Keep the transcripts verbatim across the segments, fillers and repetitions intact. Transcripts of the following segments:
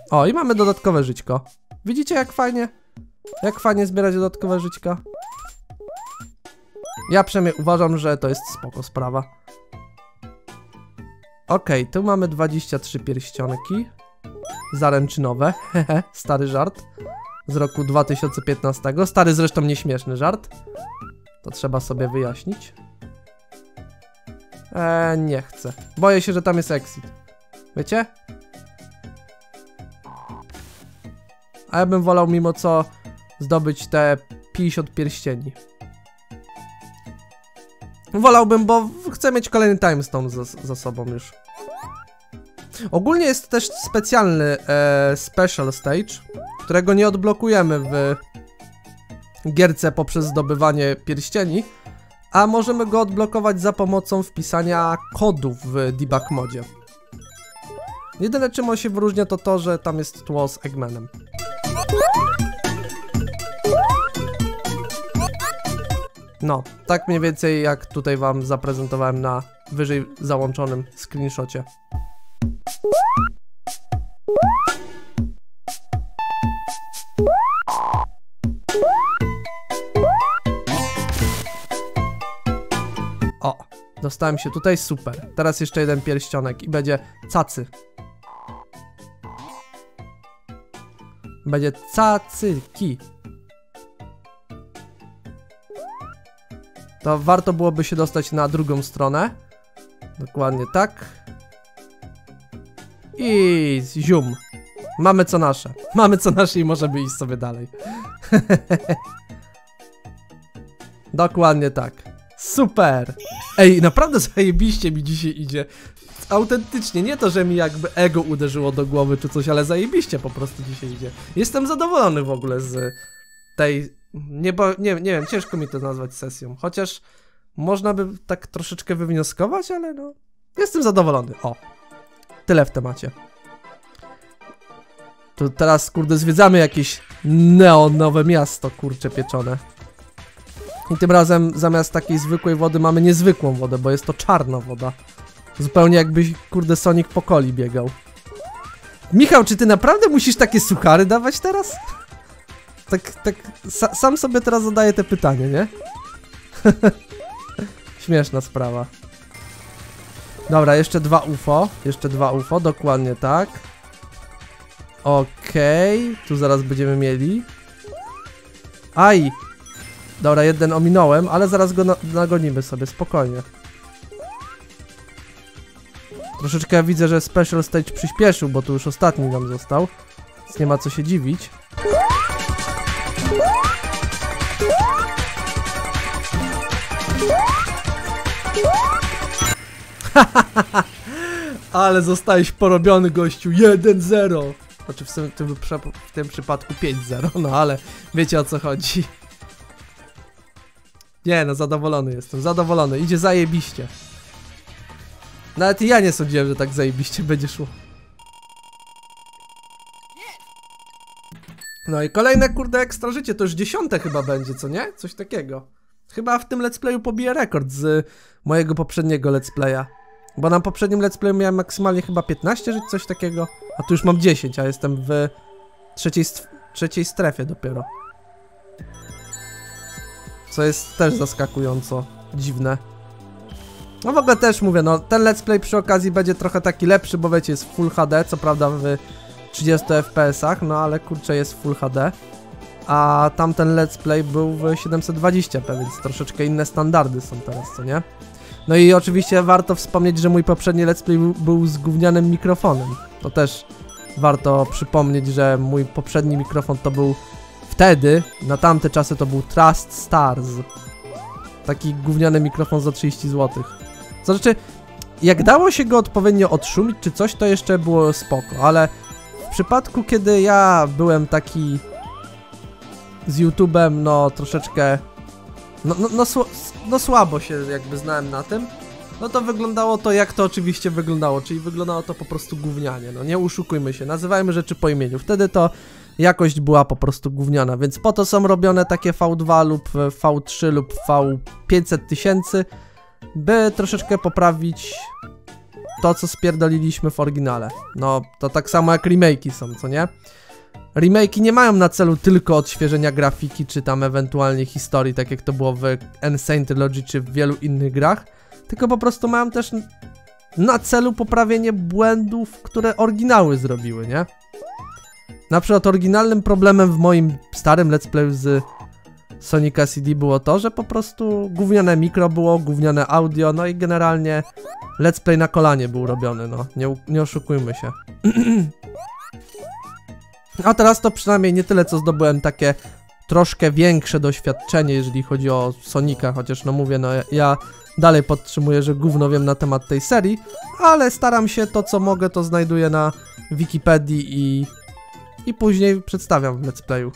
O, i mamy dodatkowe żyćko. Widzicie jak fajnie? Jak fajnie zbierać dodatkowe żyćka? Ja przynajmniej uważam, że to jest spoko sprawa. Okej, okay, tu mamy dwadzieścia trzy pierścionki. Zaręczynowe, hehe, stary żart. Z roku dwa tysiące piętnastego. Stary zresztą nieśmieszny żart. To trzeba sobie wyjaśnić. Eee, nie chcę. Boję się, że tam jest exit. Wiecie? A ja bym wolał mimo co zdobyć te pięćdziesiąt pierścieni. Wolałbym, bo chcę mieć kolejny timestone za, za sobą już. Ogólnie jest też specjalny e, special stage, którego nie odblokujemy w gierce poprzez zdobywanie pierścieni, a możemy go odblokować za pomocą wpisania kodów w debug modzie. Jedyne czym on się wyróżnia to to, że tam jest tło z Eggmanem. No, tak mniej więcej jak tutaj wam zaprezentowałem na wyżej załączonym screenshocie. O, dostałem się tutaj, super. Teraz jeszcze jeden pierścionek i będzie cacy. Będzie cacyki. To warto byłoby się dostać na drugą stronę. Dokładnie tak. I zium. Mamy co nasze. Mamy co nasze i możemy iść sobie dalej. Dokładnie tak. Super. Ej, naprawdę zajebiście mi dzisiaj idzie. Autentycznie, nie to, że mi jakby ego uderzyło do głowy czy coś, ale zajebiście po prostu dzisiaj idzie. Jestem zadowolony w ogóle z tej... Nie, bo, nie, nie wiem, ciężko mi to nazwać sesją. Chociaż można by tak troszeczkę wywnioskować, ale no... Jestem zadowolony. O. Tyle w temacie. To teraz, kurde, zwiedzamy jakieś neonowe miasto, kurcze pieczone. I tym razem zamiast takiej zwykłej wody mamy niezwykłą wodę, bo jest to czarna woda. Zupełnie jakbyś, kurde, Sonic po coli biegał. Michał, czy ty naprawdę musisz takie suchary dawać teraz? Tak, tak, sa, sam sobie teraz zadaję te pytanie, nie? Śmieszna sprawa. Dobra, jeszcze dwa U F O. Jeszcze dwa U F O, dokładnie tak. Okej, okay, tu zaraz będziemy mieli. Aj! Dobra, jeden ominąłem, ale zaraz go na nagonimy sobie, spokojnie. Troszeczkę widzę, że Special Stage przyspieszył, bo tu już ostatni nam został. Więc nie ma co się dziwić. Ale zostałeś porobiony, gościu. jeden zero. Znaczy w tym, tym, w tym przypadku pięć zero, no ale wiecie o co chodzi. Nie no, zadowolony jestem, zadowolony. Idzie zajebiście. Nawet ja nie sądziłem, że tak zajebiście będzie szło. No i kolejne, kurde, ekstra życie. To już dziesiąte chyba będzie, co nie? Coś takiego. Chyba w tym let's playu pobiję rekord z mojego poprzedniego let's playa. Bo na poprzednim let's playu miałem maksymalnie chyba piętnaście żyć, coś takiego. A tu już mam dziesięć, a jestem w trzeciej, trzeciej strefie dopiero. Co jest też zaskakująco dziwne. No w ogóle też mówię, no ten let's play przy okazji będzie trochę taki lepszy, bo wiecie, jest Full H D, co prawda w trzydziestu F P S-ach, no ale kurczę jest Full H D. A tamten let's play był w siedemset dwadzieścia p, więc troszeczkę inne standardy są teraz, co nie? No i oczywiście warto wspomnieć, że mój poprzedni let's play był z gównianym mikrofonem. To też warto przypomnieć, że mój poprzedni mikrofon to był wtedy, na tamte czasy to był Trust Stars. Taki gówniany mikrofon za trzydzieści złotych. To znaczy, jak dało się go odpowiednio odszumić czy coś, to jeszcze było spoko, ale w przypadku, kiedy ja byłem taki z YouTube'em, no troszeczkę, no, no, no, sł no słabo się jakby znałem na tym, no to wyglądało to, jak to oczywiście wyglądało, czyli wyglądało to po prostu gównianie, no nie oszukujmy się, nazywajmy rzeczy po imieniu, wtedy to jakość była po prostu gówniana, więc po to są robione takie V dwa lub V trzy lub V pięćset tysięcy, by troszeczkę poprawić to, co spierdoliliśmy w oryginale. No, to tak samo jak remake'i są, co nie? Remake'i nie mają na celu tylko odświeżenia grafiki, czy tam ewentualnie historii, tak jak to było w N. Sane Trilogy, czy w wielu innych grach, tylko po prostu mają też na celu poprawienie błędów, które oryginały zrobiły, nie? Na przykład oryginalnym problemem w moim starym let's playu z Sonica C D było to, że po prostu gówniane mikro było, gówniane audio, no i generalnie let's play na kolanie był robiony, no, nie, nie oszukujmy się. A teraz to przynajmniej nie tyle, co zdobyłem takie troszkę większe doświadczenie, jeżeli chodzi o Sonika, chociaż no mówię, no ja, ja dalej podtrzymuję, że gówno wiem na temat tej serii, ale staram się, to co mogę, to znajduję na Wikipedii i, i później przedstawiam w let's playu.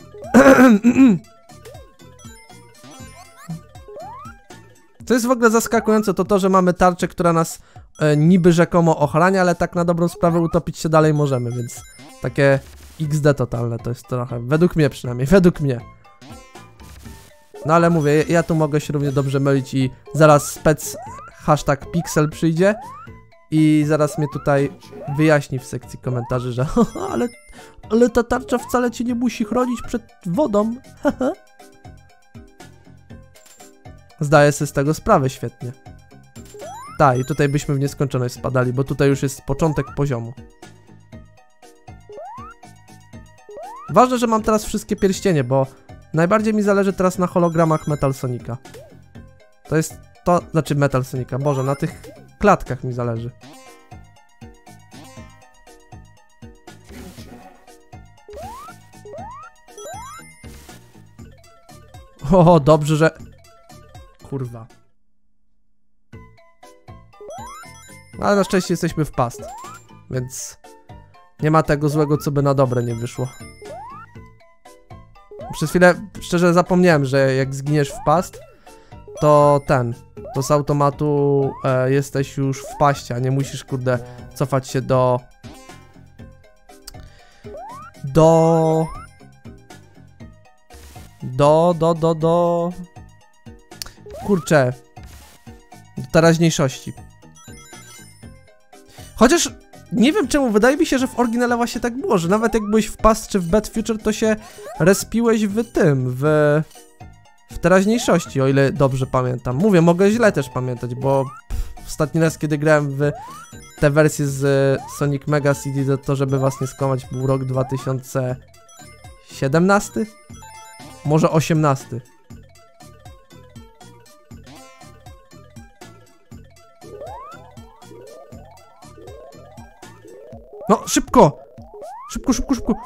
Co jest w ogóle zaskakujące, to to, że mamy tarczę, która nas e, niby rzekomo ochrania, ale tak na dobrą sprawę utopić się dalej możemy, więc takie X D totalne to jest trochę, według mnie przynajmniej, według mnie. No ale mówię, ja tu mogę się równie dobrze mylić i zaraz spec hashtag pixel przyjdzie i zaraz mnie tutaj wyjaśni w sekcji komentarzy, że ale, ale ta tarcza wcale cię nie musi chronić przed wodą. Zdaję sobie z tego sprawę świetnie. Tak, i tutaj byśmy w nieskończoność spadali, bo tutaj już jest początek poziomu. Ważne, że mam teraz wszystkie pierścienie, bo najbardziej mi zależy teraz na hologramach Metal Sonika. To jest to, znaczy Metal Sonika, Boże, na tych klatkach mi zależy. O, dobrze, że... Kurwa. Ale na szczęście jesteśmy w past, więc nie ma tego złego, co by na dobre nie wyszło. Przez chwilę szczerze zapomniałem, że jak zginiesz w past, to ten, to z automatu e, jesteś już w paście, a nie musisz, kurde, cofać się do... Do... Do, do, do, do... Kurczę, do teraźniejszości. Chociaż nie wiem czemu, wydaje mi się, że w oryginale właśnie tak było, że nawet jak byłeś w past czy w Bad Future, to się respiłeś w tym, w... w teraźniejszości, o ile dobrze pamiętam. Mówię, mogę źle też pamiętać, bo pff, ostatni raz, kiedy grałem w te wersje z Sonic Mega C D, to żeby was nie skłamać, był rok dwa tysiące siedemnasty? Może osiemnasty. No, szybko! Szybko, szybko, szybko!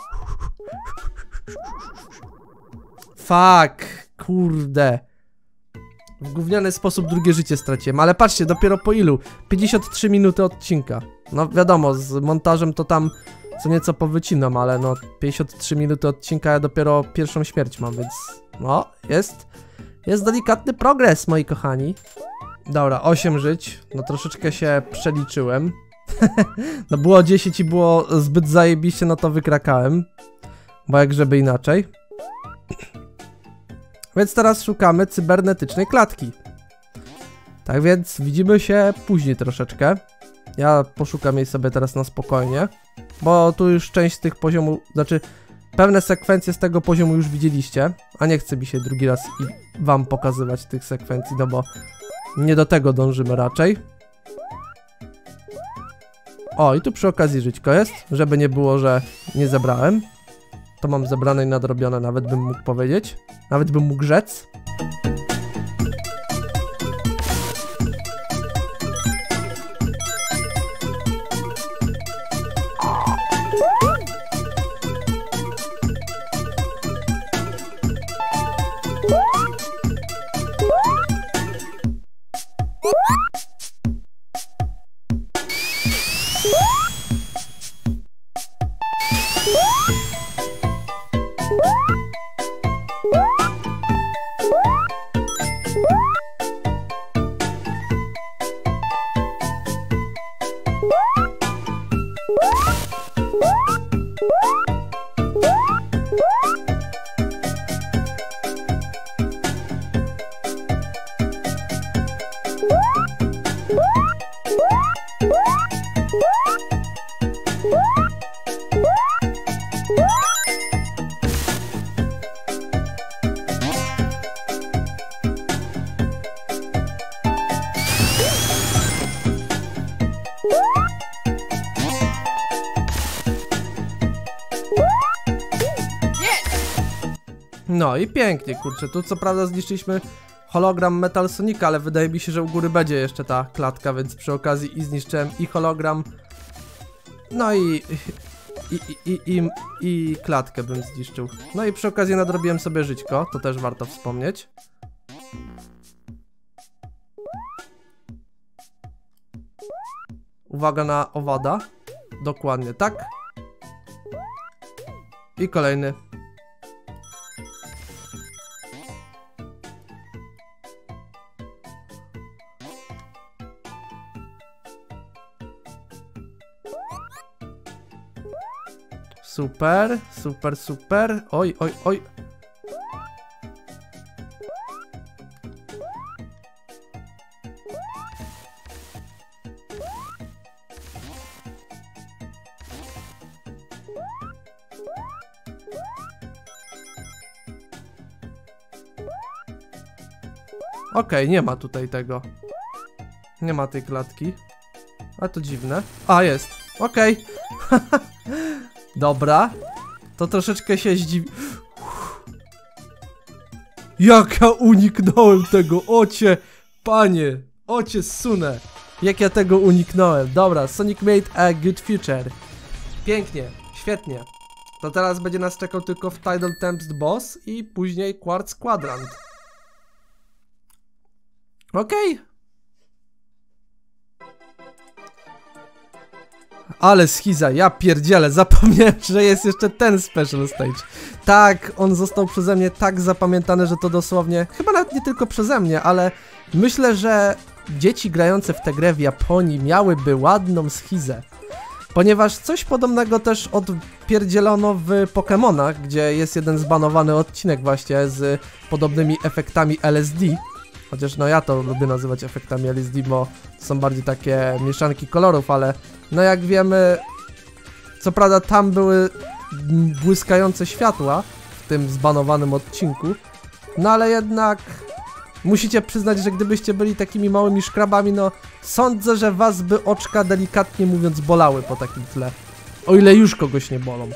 Fuck, kurde. W gówniany sposób drugie życie straciłem, ale patrzcie, dopiero po ilu? pięćdziesiąt trzy minuty odcinka. No wiadomo, z montażem to tam co nieco powycinam, ale no pięćdziesiąt trzy minuty odcinka, ja dopiero pierwszą śmierć mam, więc no, jest, jest delikatny progres, moi kochani. Dobra, osiem żyć, no troszeczkę się przeliczyłem. No było dziesięć i było zbyt zajebiście, no to wykrakałem. Bo jak żeby inaczej. Więc teraz szukamy cybernetycznej klatki. Tak więc widzimy się później troszeczkę. Ja poszukam jej sobie teraz na spokojnie. Bo tu już część z tych poziomów, znaczy pewne sekwencje z tego poziomu już widzieliście. A nie chce mi się drugi raz i wam pokazywać tych sekwencji, no bo nie do tego dążymy raczej. O, i tu przy okazji żyćko jest, żeby nie było, że nie zebrałem. To mam zebrane i nadrobione, nawet bym mógł powiedzieć. Nawet bym mógł rzec. No i pięknie, kurczę, tu co prawda zniszczyliśmy hologram Metal Sonika, ale wydaje mi się, że u góry będzie jeszcze ta klatka, więc przy okazji i zniszczyłem i hologram, no i i, i, i, i, i klatkę bym zniszczył. No i przy okazji nadrobiłem sobie żyćko, to też warto wspomnieć. Uwaga na owada. Dokładnie tak. I kolejny. Super, super, super. Oj, oj, oj. Okej, okay, nie ma tutaj tego. Nie ma tej klatki. A to dziwne. A, jest. Okej. Okay. Dobra. To troszeczkę się zdziwi... Jak ja uniknąłem tego, ocie, panie, ocie sunę. Jak ja tego uniknąłem. Dobra, Sonic made a good future. Pięknie, świetnie. To teraz będzie nas czekał tylko w Tidal Tempest Boss i później Quartz Quadrant. Okej. Okay. Ale schiza, ja pierdzielę, zapomniałem, że jest jeszcze ten special stage. Tak, on został przeze mnie tak zapamiętany, że to dosłownie, chyba nawet nie tylko przeze mnie, ale myślę, że dzieci grające w tę grę w Japonii miałyby ładną schizę. Ponieważ coś podobnego też odpierdzielono w Pokemonach, gdzie jest jeden zbanowany odcinek właśnie z podobnymi efektami L S D. Chociaż no ja to lubię nazywać efektami L S D, bo to są bardziej takie mieszanki kolorów, ale no jak wiemy, co prawda tam były błyskające światła w tym zbanowanym odcinku, no ale jednak musicie przyznać, że gdybyście byli takimi małymi szkrabami, no sądzę, że was by oczka delikatnie mówiąc bolały po takim tle. O ile już kogoś nie bolą.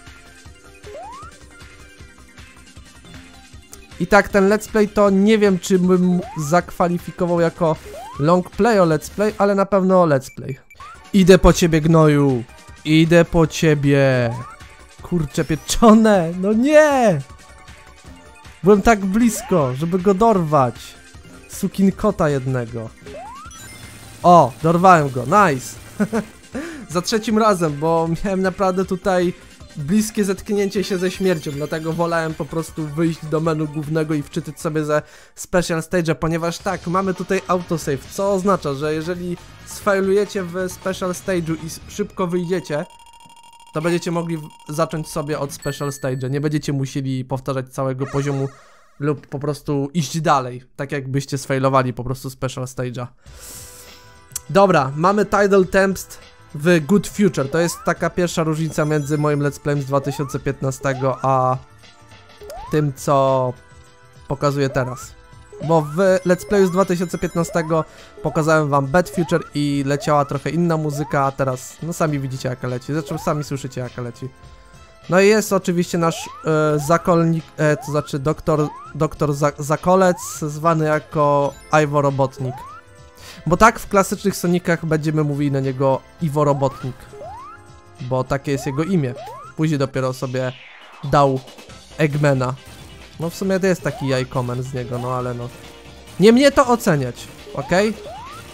I tak ten let's play to nie wiem, czy bym zakwalifikował jako long play o let's play, ale na pewno let's play. Idę po ciebie, gnoju. Idę po ciebie. Kurcze pieczone, no nie! Byłem tak blisko, żeby go dorwać. Sukinkota jednego. O, dorwałem go, nice. Za trzecim razem, bo miałem naprawdę tutaj bliskie zetknięcie się ze śmiercią, dlatego wolałem po prostu wyjść do menu głównego i wczytać sobie ze Special Stage'a, ponieważ tak, mamy tutaj autosave, co oznacza, że jeżeli sfailujecie w Special Stage'u i szybko wyjdziecie, to będziecie mogli zacząć sobie od Special Stage'a, nie będziecie musieli powtarzać całego poziomu lub po prostu iść dalej, tak jakbyście sfailowali po prostu Special Stage'a. Dobra, mamy Tidal Tempest w Good Future. To jest taka pierwsza różnica między moim let's playem z dwa tysiące piętnastego a tym, co pokazuję teraz. Bo w let's playu z dwa tysiące piętnastego pokazałem wam Bad Future i leciała trochę inna muzyka, a teraz no sami widzicie jaka leci, zresztą sami słyszycie jaka leci. No i jest oczywiście nasz e, zakolnik, e, to znaczy doktor, doktor za, Zakolec, zwany jako Iwo Robotnik. Bo tak w klasycznych Sonicach będziemy mówili na niego Iwo Robotnik. Bo takie jest jego imię. Później dopiero sobie dał Eggmana. No w sumie to jest taki jajkomen z niego, no ale no. Nie mnie to oceniać, okej? Okay?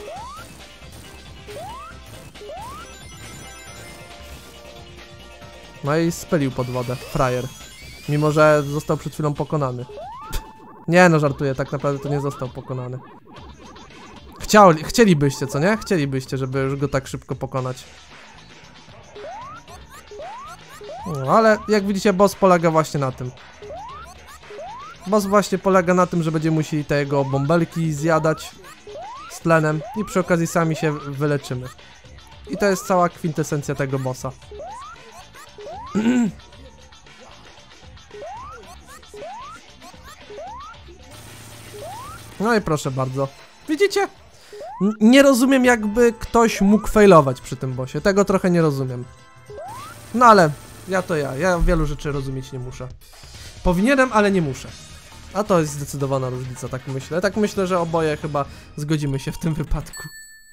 No i spylił pod wodę, frajer. Mimo, że został przed chwilą pokonany. Nie no, żartuję, tak naprawdę to nie został pokonany. Chciał, chcielibyście, co nie? Chcielibyście, żeby już go tak szybko pokonać. No, ale jak widzicie, boss polega właśnie na tym. Boss właśnie polega na tym, że będziemy musieli te jego bąbelki zjadać z tlenem i przy okazji sami się wyleczymy. I to jest cała kwintesencja tego bossa. No i proszę bardzo. Widzicie? N nie rozumiem, jakby ktoś mógł failować przy tym bossie. Tego trochę nie rozumiem. No ale ja to ja. Ja wielu rzeczy rozumieć nie muszę. Powinienem, ale nie muszę. A to jest zdecydowana różnica, tak myślę. Tak myślę, że oboje chyba zgodzimy się w tym wypadku.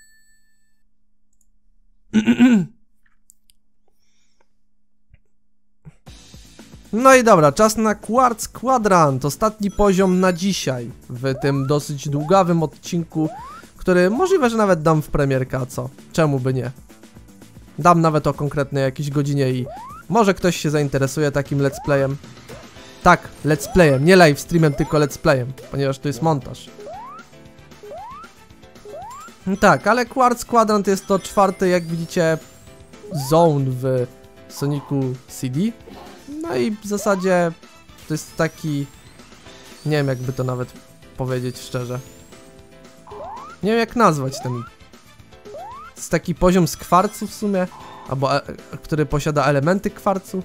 No i dobra, czas na Quartz Quadrant, ostatni poziom na dzisiaj w tym dosyć długawym odcinku, który możliwe, że nawet dam w premierkę, a co? Czemu by nie? Dam nawet o konkretnej jakiejś godzinie i może ktoś się zainteresuje takim let's playem. Tak, let's playem, nie live streamem, tylko let's playem, ponieważ to jest montaż. Tak, ale Quartz Quadrant jest to czwarty, jak widzicie, zone w Sonicu C D. No i w zasadzie to jest taki... Nie wiem, jakby to nawet powiedzieć szczerze. Nie wiem, jak nazwać ten... To jest taki poziom z kwarcu w sumie, albo e, który posiada elementy kwarcu.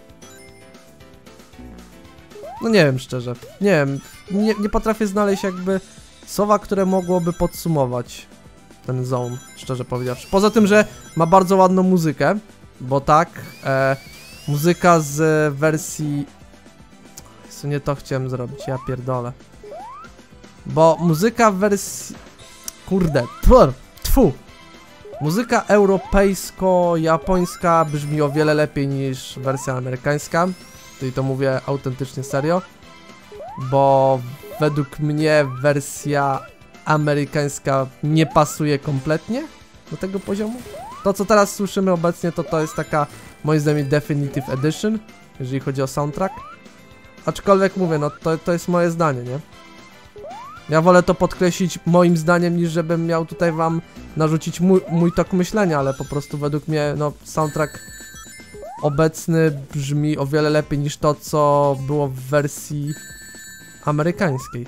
No nie wiem szczerze, nie wiem, nie, nie potrafię znaleźć jakby słowa, które mogłoby podsumować ten zone, szczerze powiedziawszy. Poza tym, że ma bardzo ładną muzykę, bo tak, e, muzyka z wersji... Co nie to chciałem zrobić, ja pierdolę. Bo muzyka w wersji... Kurde, tfu, tfu. Muzyka europejsko-japońska brzmi o wiele lepiej niż wersja amerykańska. Tutaj to mówię autentycznie serio. Bo według mnie wersja amerykańska nie pasuje kompletnie do tego poziomu. To, co teraz słyszymy obecnie, to to jest taka, moim zdaniem, Definitive Edition, jeżeli chodzi o soundtrack. Aczkolwiek mówię, no to, to jest moje zdanie, nie? Ja wolę to podkreślić moim zdaniem, niż żebym miał tutaj wam narzucić mój, mój tok myślenia, ale po prostu według mnie, no, soundtrack obecny brzmi o wiele lepiej niż to, co było w wersji amerykańskiej.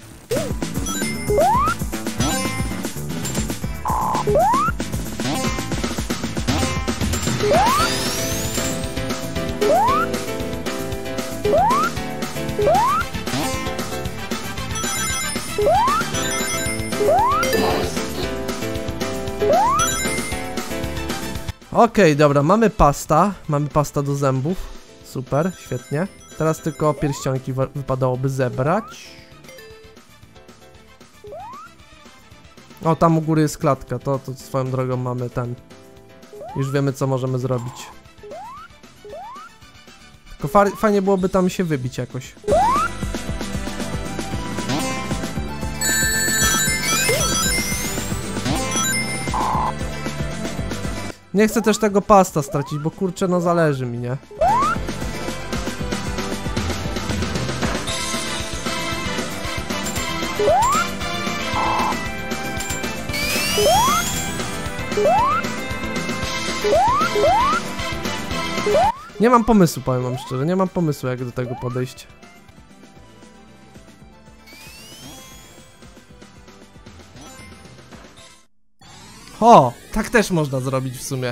Okej, okay, dobra, mamy pasta, mamy pasta do zębów, super, świetnie. Teraz tylko pierścionki wypadałoby zebrać. O, tam u góry jest klatka, to, to swoją drogą mamy ten. Już wiemy, co możemy zrobić. Tylko fa fajnie byłoby tam się wybić jakoś. Nie chcę też tego pasta stracić, bo kurczę, no zależy mi, nie? Nie mam pomysłu, powiem wam szczerze, nie mam pomysłu, jak do tego podejść. O, tak też można zrobić w sumie.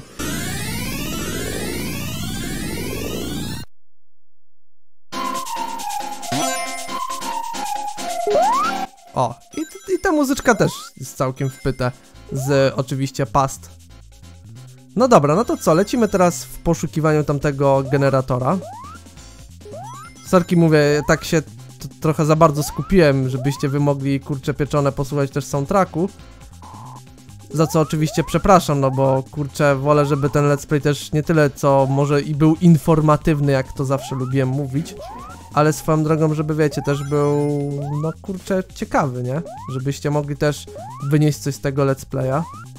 O, i, i ta muzyczka też jest całkiem wpyta z oczywiście past. No dobra, no to co, lecimy teraz w poszukiwaniu tamtego generatora. Sorki, mówię, tak się trochę za bardzo skupiłem, żebyście wy mogli, kurcze pieczone, posłuchać też soundtracku. Za co oczywiście przepraszam, no bo kurczę, wolę, żeby ten let's play też nie tyle co może i był informatywny, jak to zawsze lubiłem mówić, ale swoją drogą, żeby wiecie, też był, no kurczę, ciekawy, nie? Żebyście mogli też wynieść coś z tego let's playa.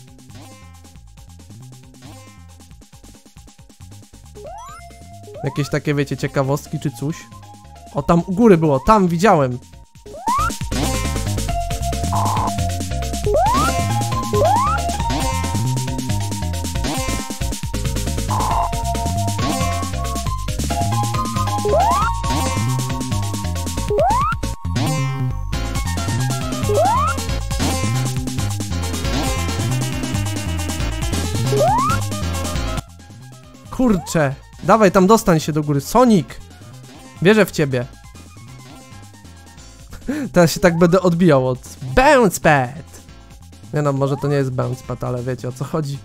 Jakieś takie, wiecie, ciekawostki czy coś. O, tam u góry było, tam widziałem. Kurczę, dawaj tam, dostań się do góry, Sonic! Wierzę w ciebie. Teraz się tak będę odbijał od Bounce Pad. Nie no, może to nie jest Bounce Pad, ale wiecie, o co chodzi.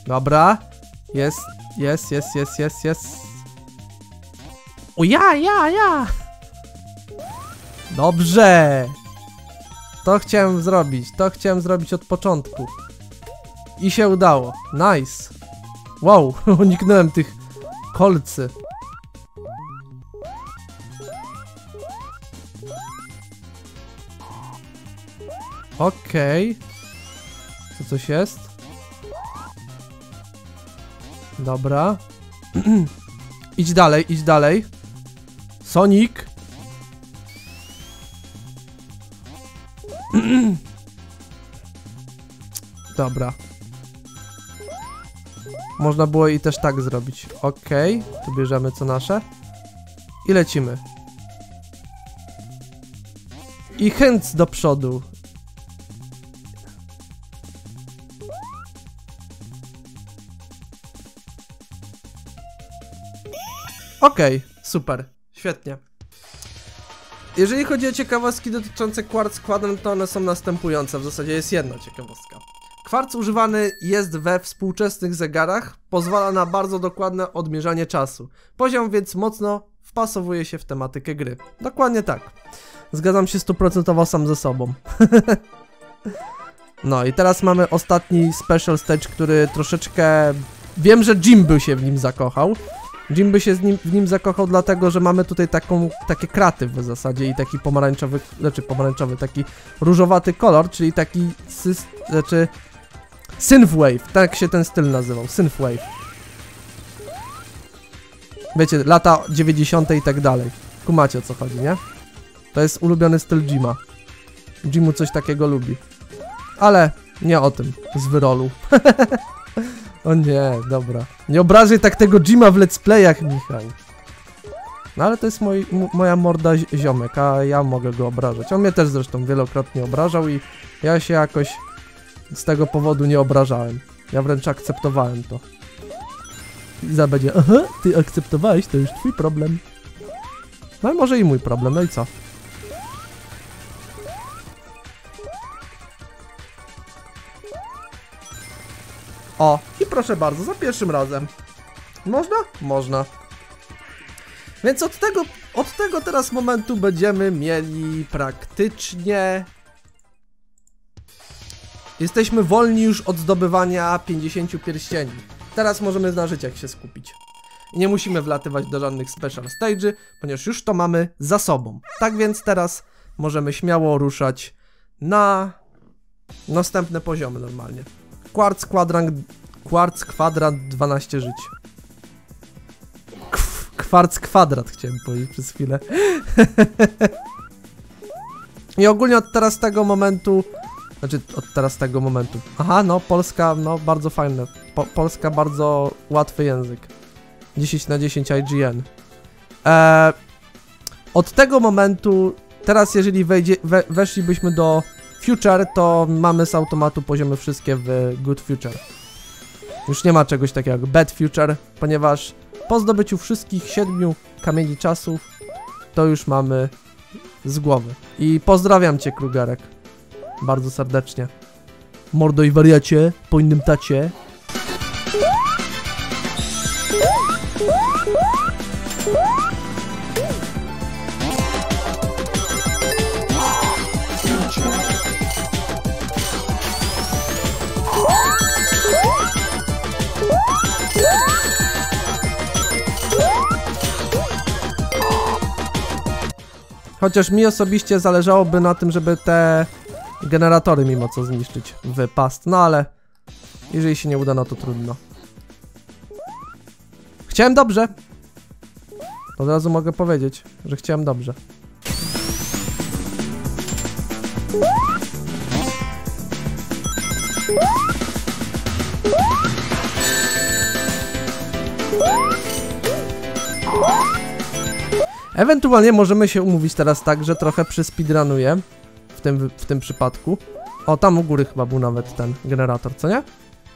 Dobra. Jest, jest, jest, jest, jest, jest. O ja, ja, ja. Dobrze. To chciałem zrobić, to chciałem zrobić od początku. I się udało. Nice. Wow, uniknąłem tych kolcy. Okej. Okay. Tu coś jest? Dobra. Idź dalej, idź dalej. Sonic. Dobra. Można było i też tak zrobić. Okej. Okay. Tu bierzemy co nasze. I lecimy. I chęć do przodu. Okej, okay, super, świetnie. Jeżeli chodzi o ciekawostki dotyczące Quartz Quadrant, to one są następujące. W zasadzie jest jedna ciekawostka. Kwarc używany jest we współczesnych zegarach, pozwala na bardzo dokładne odmierzanie czasu. Poziom więc mocno wpasowuje się w tematykę gry. Dokładnie tak. Zgadzam się stuprocentowo sam ze sobą. No i teraz mamy ostatni special stage, który troszeczkę... Wiem, że Jim by się w nim zakochał. Jim by się z nim, w nim zakochał dlatego, że mamy tutaj taką, takie kraty w zasadzie i taki pomarańczowy, znaczy pomarańczowy, taki różowaty kolor, czyli taki, sys, znaczy synthwave, tak się ten styl nazywał, synthwave. Wiecie, lata dziewięćdziesiąte i tak dalej. Kumacie o co chodzi, nie? To jest ulubiony styl Jima. Jimu coś takiego lubi. Ale nie o tym, z wyrolu. O nie, dobra. Nie obrażaj tak tego Jima w let's playach, Michał. No ale to jest moi, moja morda ziomek, a ja mogę go obrażać. On mnie też zresztą wielokrotnie obrażał i ja się jakoś z tego powodu nie obrażałem. Ja wręcz akceptowałem to. Iza będzie, aha, ty akceptowałeś, to już twój problem. No i może i mój problem, no i co? O, i proszę bardzo, za pierwszym razem. Można? Można. Więc od tego, od tego teraz momentu będziemy mieli praktycznie... Jesteśmy wolni już od zdobywania pięćdziesięciu pierścieni. Teraz możemy na życiach się skupić. I nie musimy wlatywać do żadnych special stage'y, ponieważ już to mamy za sobą. Tak więc teraz możemy śmiało ruszać na następne poziomy normalnie. Quartz Quadrant, Quartz Kwadrant dwanaście żyć. Kwarc Kwadrat chciałem powiedzieć przez chwilę. I ogólnie od teraz tego momentu, znaczy od teraz tego momentu. Aha, no Polska, no bardzo fajne. Po, Polska bardzo łatwy język. dziesięć na dziesięć I G N. Eee, od tego momentu, teraz jeżeli wejdzie, we, weszlibyśmy do Future, to mamy z automatu poziomy wszystkie w Good Future. Już nie ma czegoś takiego jak Bad Future, ponieważ po zdobyciu wszystkich siedmiu kamieni czasów, to już mamy z głowy. I pozdrawiam cię, Krugerek. Bardzo serdecznie. Mordo i wariacie, po innym tacie. Chociaż mi osobiście zależałoby na tym, żeby te generatory mimo co zniszczyć w past, no ale jeżeli się nie uda, no to trudno. Chciałem dobrze. Od razu mogę powiedzieć, że chciałem dobrze. Ewentualnie możemy się umówić teraz tak, że trochę przyspeedrunuję w tym, w tym przypadku. O, tam u góry chyba był nawet ten generator, co nie?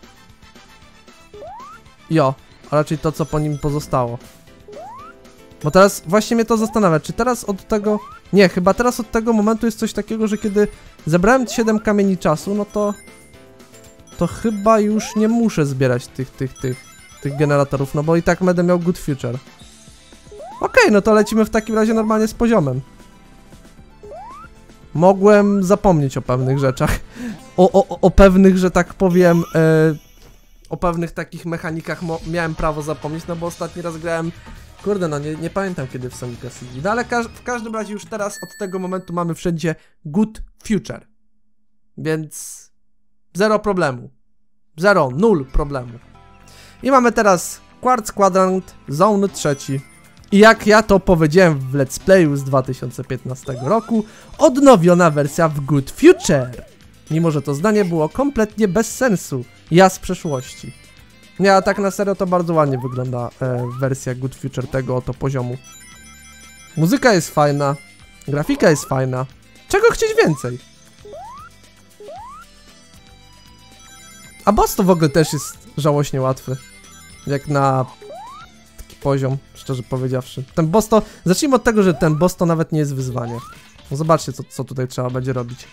Jo, a raczej to, co po nim pozostało. Bo teraz właśnie mnie to zastanawia, czy teraz od tego... Nie, chyba teraz od tego momentu jest coś takiego, że kiedy zebrałem siedem kamieni czasu, no to... to chyba już nie muszę zbierać tych, tych, tych, tych generatorów, no bo i tak będę miał good future. Okej, okay, no to lecimy w takim razie normalnie z poziomem. Mogłem zapomnieć o pewnych rzeczach. O, o, o pewnych, że tak powiem, e, o pewnych takich mechanikach miałem prawo zapomnieć, no bo ostatni raz grałem, kurde, no nie, nie pamiętam kiedy w Sonica C D, no ale każ w każdym razie już teraz od tego momentu mamy wszędzie good future. Więc zero problemu. Zero, nul problemu. I mamy teraz Quartz Quadrant, Zone trzeci. I jak ja to powiedziałem w Let's Playu z dwa tysiące piętnastego roku, odnowiona wersja w Good Future. Mimo że to zdanie było kompletnie bez sensu. Ja z przeszłości. Nie, a tak na serio to bardzo ładnie wygląda e, wersja Good Future tego oto poziomu. Muzyka jest fajna, grafika jest fajna. Czego chcieć więcej? A boss to w ogóle też jest żałośnie łatwy. Jak na taki poziom, szczerze powiedziawszy. Ten boss to... Zacznijmy od tego, że ten boss to nawet nie jest wyzwanie. No zobaczcie, co, co tutaj trzeba będzie robić.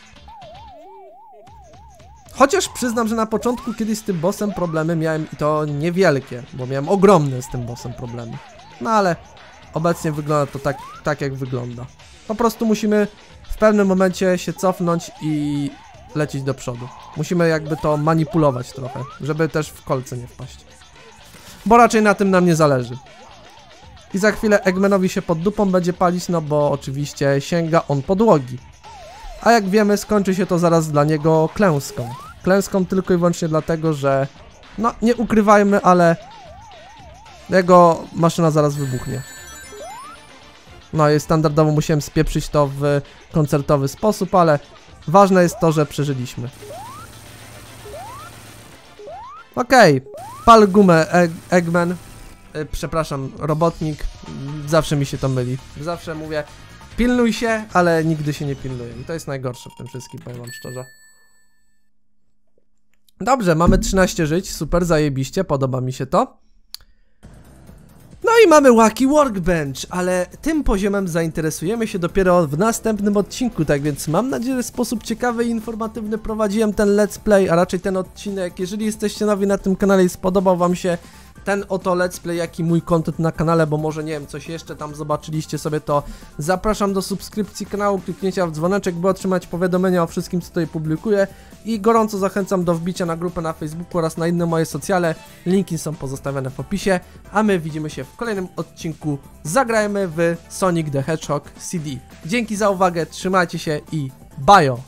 Chociaż przyznam, że na początku kiedyś z tym bossem problemy miałem i to niewielkie, bo miałem ogromne z tym bossem problemy. No ale obecnie wygląda to tak, tak jak wygląda. Po prostu musimy w pewnym momencie się cofnąć i lecieć do przodu. Musimy jakby to manipulować trochę, żeby też w kolce nie wpaść. Bo raczej na tym nam nie zależy. I za chwilę Eggmanowi się pod dupą będzie palić, no bo oczywiście sięga on podłogi. A jak wiemy, skończy się to zaraz dla niego klęską. Klęską tylko i wyłącznie dlatego, że... No, nie ukrywajmy, ale... Jego maszyna zaraz wybuchnie. No i standardowo musiałem spieprzyć to w koncertowy sposób, ale... Ważne jest to, że przeżyliśmy. Okej. Okay. Pal gumę, Egg Eggman. Yy, przepraszam, robotnik. Zawsze mi się to myli. Zawsze mówię... Pilnuj się, ale nigdy się nie pilnuję. I to jest najgorsze w tym wszystkim, powiem wam szczerze. Dobrze, mamy trzynaście żyć, super, zajebiście, podoba mi się to. No i mamy Wacky Workbench, ale tym poziomem zainteresujemy się dopiero w następnym odcinku, tak więc mam nadzieję, że w sposób ciekawy i informatywny prowadziłem ten let's play, a raczej ten odcinek. Jeżeli jesteście nowi na tym kanale i spodobał wam się ten oto let's play, jak i mój content na kanale, bo może nie wiem, coś jeszcze tam zobaczyliście sobie, to zapraszam do subskrypcji kanału, kliknięcia w dzwoneczek, by otrzymać powiadomienia o wszystkim, co tutaj publikuję, i gorąco zachęcam do wbicia na grupę na Facebooku oraz na inne moje socjale. Linki są pozostawione w opisie, a my widzimy się w kolejnym odcinku. Zagrajmy w Sonic the Hedgehog C D. Dzięki za uwagę, trzymajcie się i bajo!